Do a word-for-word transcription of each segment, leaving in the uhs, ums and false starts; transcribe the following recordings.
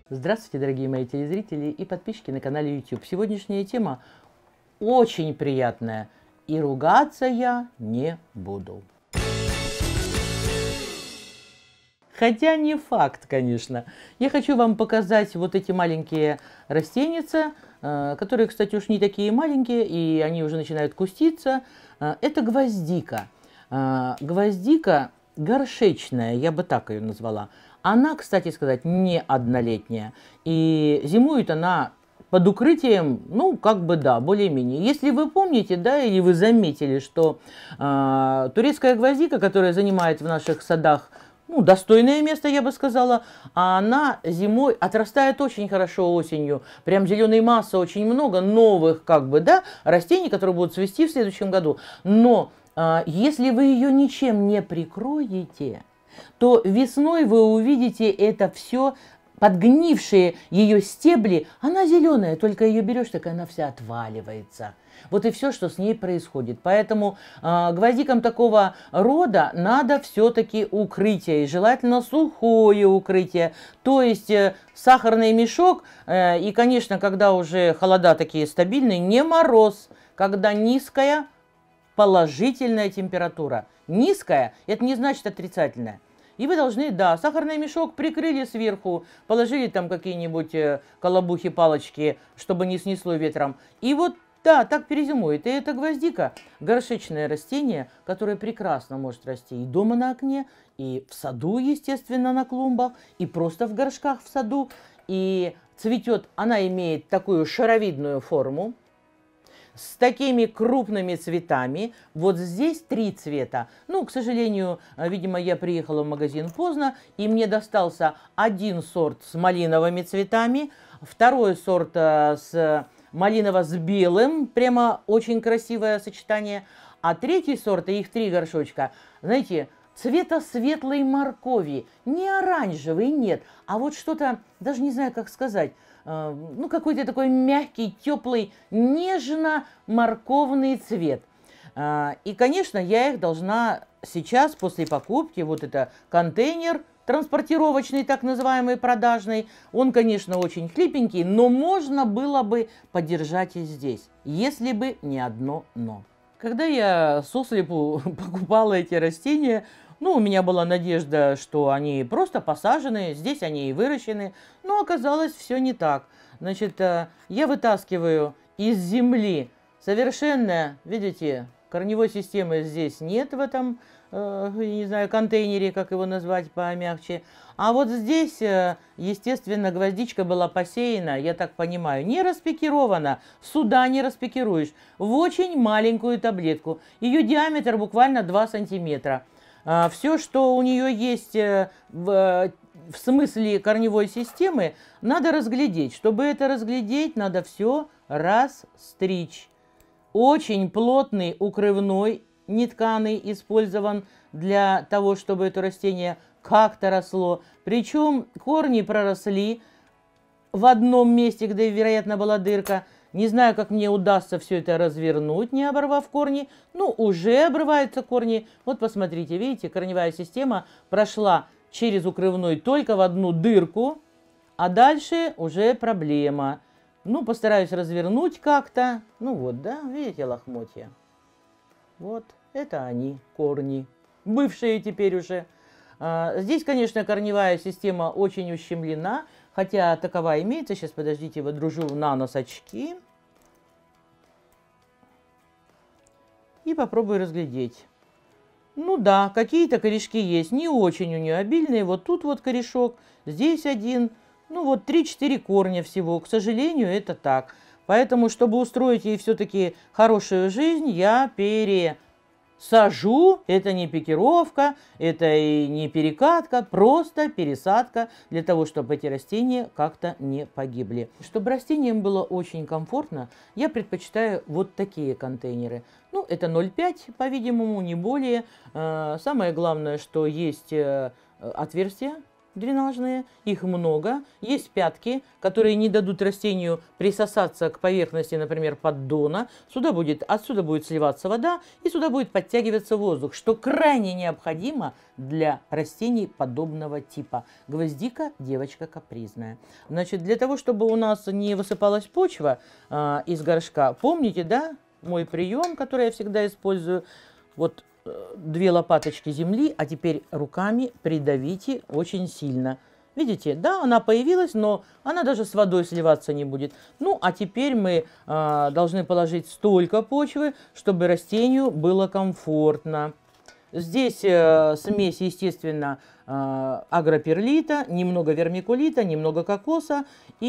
Здравствуйте, дорогие мои телезрители и подписчики на канале YouTube. Сегодняшняя тема очень приятная, и ругаться я не буду. Хотя не факт, конечно. Я хочу вам показать вот эти маленькие растеница, которые, кстати, уж не такие маленькие, и они уже начинают куститься. Это гвоздика. Гвоздика горшечная, я бы так ее назвала. Она, кстати сказать, не однолетняя. И зимует она под укрытием, ну, как бы да, более-менее. Если вы помните, да, или вы заметили, что э, турецкая гвоздика, которая занимает в наших садах, ну, достойное место, я бы сказала, а она зимой отрастает очень хорошо осенью. Прям зеленой массы очень много, новых, как бы, да, растений, которые будут цвести в следующем году. Но э, если вы ее ничем не прикроете, то весной вы увидите это все, подгнившие ее стебли. Она зеленая, только ее берешь, так она вся отваливается. Вот и все, что с ней происходит. Поэтому э, гвоздикам такого рода надо все-таки укрытие, и желательно сухое укрытие. То есть э, сахарный мешок, э, и, конечно, когда уже холода такие стабильные, не мороз, когда низкая положительная температура. Низкая – это не значит отрицательная. И вы должны, да, сахарный мешок прикрыли сверху, положили там какие-нибудь э, колобухи, палочки, чтобы не снесло ветром. И вот, да, так перезимует. И это гвоздика, горшечное растение, которое прекрасно может расти и дома на окне, и в саду, естественно, на клумбах, и просто в горшках в саду. И цветет, она имеет такую шаровидную форму, с такими крупными цветами. Вот здесь три цвета. Ну, к сожалению, видимо, я приехала в магазин поздно, и мне достался один сорт с малиновыми цветами, второй сорт с малиново с белым, прямо очень красивое сочетание, а третий сорт, и их три горшочка, знаете, цвета светлой моркови, не оранжевый, нет, а вот что-то, даже не знаю, как сказать, ну, какой-то такой мягкий, теплый, нежно-морковный цвет. И, конечно, я их должна сейчас, после покупки, вот это контейнер транспортировочный, так называемый, продажный, он, конечно, очень хлипенький, но можно было бы подержать и здесь, если бы не одно «но». Когда я сослепу покупала эти растения, ну, у меня была надежда, что они просто посажены, здесь они и выращены, но оказалось все не так. Значит, я вытаскиваю из земли совершенно, видите, корневой системы здесь нет в этом, э, не знаю, контейнере, как его назвать помягче. А вот здесь, естественно, гвоздичка была посеяна, я так понимаю, не распикирована, сюда не распикируешь, в очень маленькую таблетку. Ее диаметр буквально два сантиметра. Все, что у нее есть в, в смысле корневой системы, надо разглядеть. Чтобы это разглядеть, надо все расстричь. Очень плотный укрывной нетканый использован для того, чтобы это растение как-то росло. Причем корни проросли в одном месте, где, вероятно, была дырка. Не знаю, как мне удастся все это развернуть, не оборвав корни. Ну, уже обрываются корни. Вот посмотрите, видите, корневая система прошла через укрывной только в одну дырку, а дальше уже проблема. Ну, постараюсь развернуть как-то. Ну вот, да, видите лохмотья? Вот, это они, корни. Бывшие теперь уже. А, здесь, конечно, корневая система очень ущемлена, хотя такова имеется. Сейчас, подождите, водружу на нос очки. И попробую разглядеть. Ну да, какие-то корешки есть, не очень у нее обильные. Вот тут вот корешок, здесь один. Ну вот три-четыре корня всего. К сожалению, это так. Поэтому, чтобы устроить ей все-таки хорошую жизнь, я пересажу. Это не пикировка, это и не перекатка, просто пересадка для того, чтобы эти растения как-то не погибли. Чтобы растениям было очень комфортно, я предпочитаю вот такие контейнеры. Ну, это ноль пять, по-видимому, не более. Самое главное, что есть отверстие дренажные, их много. Есть пятки, которые не дадут растению присосаться к поверхности, например, поддона. Сюда будет, отсюда будет сливаться вода, и сюда будет подтягиваться воздух, что крайне необходимо для растений подобного типа. Гвоздика – девочка капризная. Значит, для того, чтобы у нас не высыпалась почва э, из горшка, помните, да, мой прием, который я всегда использую, вот две лопаточки земли, а теперь руками придавите очень сильно. Видите, да, она появилась, но она даже с водой сливаться не будет. Ну, а теперь мы э, должны положить столько почвы, чтобы растению было комфортно. Здесь э, смесь, естественно, э, агроперлита, немного вермикулита, немного кокоса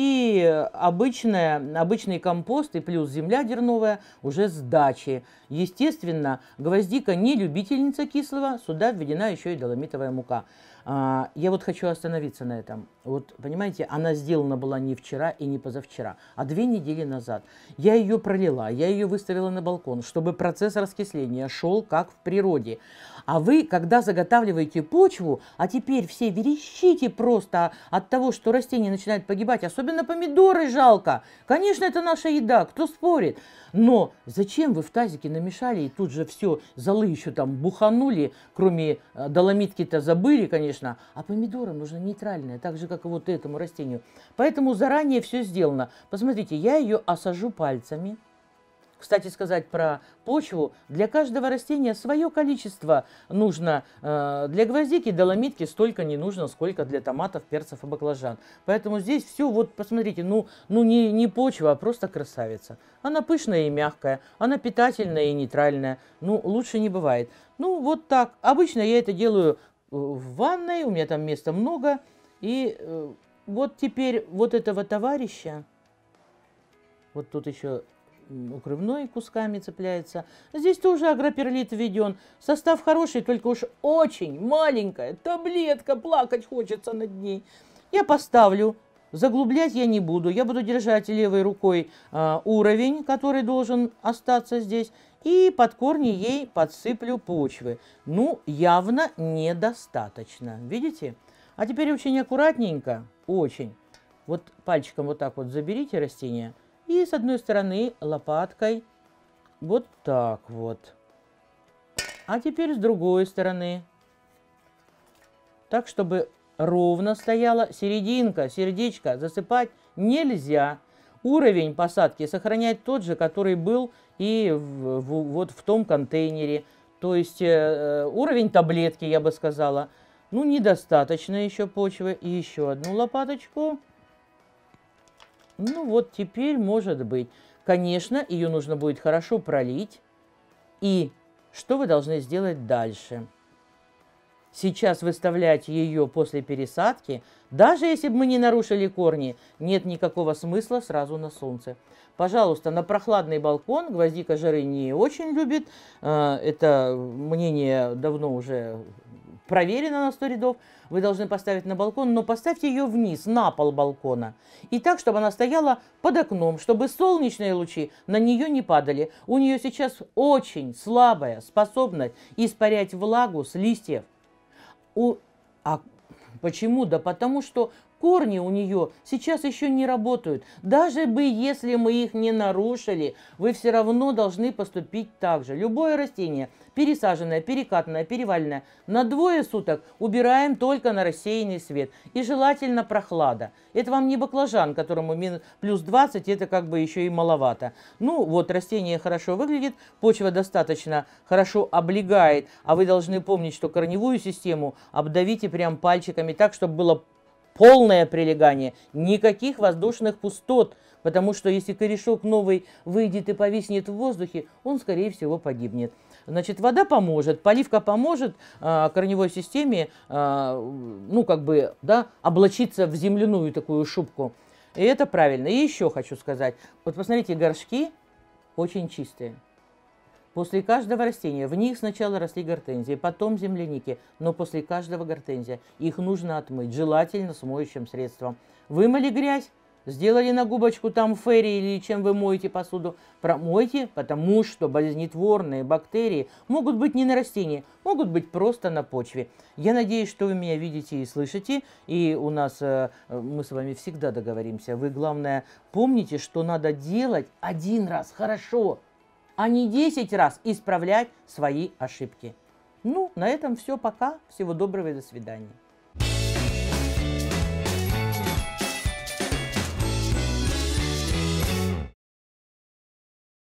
и обычная, обычный компост и плюс земля дерновая уже с дачи. Естественно, гвоздика не любительница кислого, сюда введена еще и доломитовая мука. А, я вот хочу остановиться на этом. Вот, понимаете, она сделана была не вчера и не позавчера, а две недели назад. Я ее пролила, я ее выставила на балкон, чтобы процесс раскисления шел как в природе. А вы, когда заготавливаете почву, а теперь все верещите просто от того, что растения начинают погибать, особенно помидоры жалко. Конечно, это наша еда, кто спорит. Но зачем вы в тазике намешали и тут же все, золы еще там буханули, кроме доломитки-то забыли, конечно, а помидорам нужно нейтральное, так же, как и вот этому растению. Поэтому заранее все сделано. Посмотрите, я ее осажу пальцами. Кстати сказать про почву, для каждого растения свое количество нужно. Для гвоздики, доломитки столько не нужно, сколько для томатов, перцев и баклажан. Поэтому здесь все, вот посмотрите, ну, ну не, не почва, а просто красавица. Она пышная и мягкая, она питательная и нейтральная. Ну, лучше не бывает. Ну, вот так. Обычно я это делаю в ванной, у меня там места много. И вот теперь вот этого товарища, вот тут еще укрывной кусками цепляется. Здесь тоже агроперлит введен. Состав хороший, только уж очень маленькая таблетка, плакать хочется над ней. Я поставлю, заглублять я не буду. Я буду держать левой рукой э, уровень, который должен остаться здесь. И под корни ей подсыплю почвы. Ну, явно недостаточно. Видите? А теперь очень аккуратненько, очень. Вот пальчиком вот так вот заберите растение. И с одной стороны лопаткой вот так вот. А теперь с другой стороны. Так, чтобы ровно стояла серединка, сердечко. Засыпать нельзя. Уровень посадки сохранять тот же, который был и в, в, вот в том контейнере. То есть э, уровень таблетки, я бы сказала. Ну, недостаточно еще почвы. И еще одну лопаточку. Ну вот теперь может быть. Конечно, ее нужно будет хорошо пролить. И что вы должны сделать дальше? Сейчас выставлять ее после пересадки, даже если бы мы не нарушили корни, нет никакого смысла сразу на солнце. Пожалуйста, на прохладный балкон. Гвоздика жары не очень любит. Это мнение давно уже проверено на сто рядов. Вы должны поставить на балкон, но поставьте ее вниз, на пол балкона. И так, чтобы она стояла под окном, чтобы солнечные лучи на нее не падали. У нее сейчас очень слабая способность испарять влагу с листьев. У... А почему? Да потому что корни у нее сейчас еще не работают. Даже бы если мы их не нарушили, вы все равно должны поступить так же. Любое растение, пересаженное, перекатанное, переваленное, на двое суток убираем только на рассеянный свет. И желательно прохлада. Это вам не баклажан, которому минус, плюс двадцать, это как бы еще и маловато. Ну вот растение хорошо выглядит, почва достаточно хорошо облегает, а вы должны помнить, что корневую систему обдавите прям пальчиками так, чтобы было полное прилегание, никаких воздушных пустот, потому что если корешок новый выйдет и повиснет в воздухе, он, скорее всего, погибнет. Значит, вода поможет, поливка поможет э, корневой системе, э, ну, как бы, да, облачиться в земляную такую шубку. И это правильно. И еще хочу сказать, вот посмотрите, горшки очень чистые. После каждого растения, в них сначала росли гортензии, потом земляники, но после каждого гортензия их нужно отмыть, желательно с моющим средством. Вымыли грязь, Сделали на губочку там ферри или чем вы моете посуду, промойте, потому что болезнетворные бактерии могут быть не на растении, могут быть просто на почве. Я надеюсь, что вы меня видите и слышите, и у нас э, мы с вами всегда договоримся. Вы, главное, помните, что надо делать один раз хорошо, а не десять раз исправлять свои ошибки. Ну, на этом все. Пока. Всего доброго и до свидания.